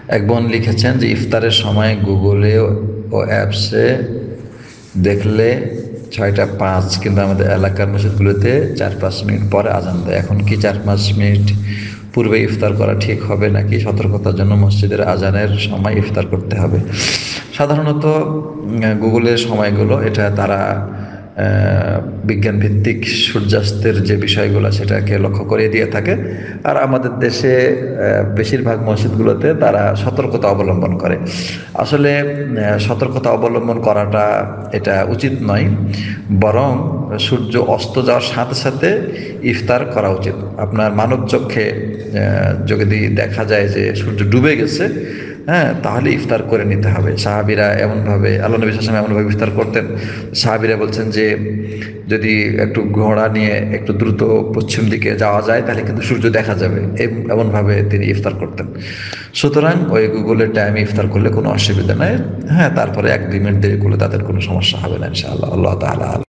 এক বোন লিখেছেন যে ইফতারের সময় গুগলে ও অ্যাপসে দেখলে 6টা 5, কিন্তু আমাদের এলাকার মসজিদগুলোতে 4-5 মিনিট পরে আজান দেয়। এখন কি 4-5 মিনিট পূর্বে ইফতার করা ঠিক হবে, নাকি সতর্কতার জন্য মসজিদের আজানের সময় ইফতার করতে হবে? সাধারণত গুগলের সময়গুলো এটা তারা বিজ্ঞান ভিত্তিক সূর্যাস্তের যে বিষয়গুলো সেটাকে লক্ষ্য করে দিয়ে থাকে। আর আমাদের দেশে বেশিরভাগ মসজিদগুলোতে তারা সতর্কতা অবলম্বন করে। আসলে সতর্কতা অবলম্বন করাটা এটা উচিত নয়, বরং সূর্য অস্ত যাওয়ার সাথে সাথে ইফতার করা উচিত। আপনার মানব চক্ষে যদি দেখা যায় যে সূর্য ডুবে গেছে, তাহলে ইফতার করে নিতে হবে। সাহাবীরা এমনভাবে, আল্লাহ নবী সাল্লাল্লাহু আলাইহি ওয়াসাল্লাম এমনভাবে ইফতার করতেন। সাহাবীরা বলছেন যে যদি একটু ঘোড়া নিয়ে একটু দ্রুত পশ্চিম দিকে যাওয়া যায় তাহলে কিন্তু সূর্য দেখা যাবে, এমনভাবে তিনি ইফতার করতেন। সুতরাং ওই গুগলের টাইমে ইফতার করলে কোনো অসুবিধা নাই। তারপরে 1-2 মিনিট দেরি করলে তাদের কোনো সমস্যা হবে না ইনশাআল্লাহ। আল্লাহ তাআলা।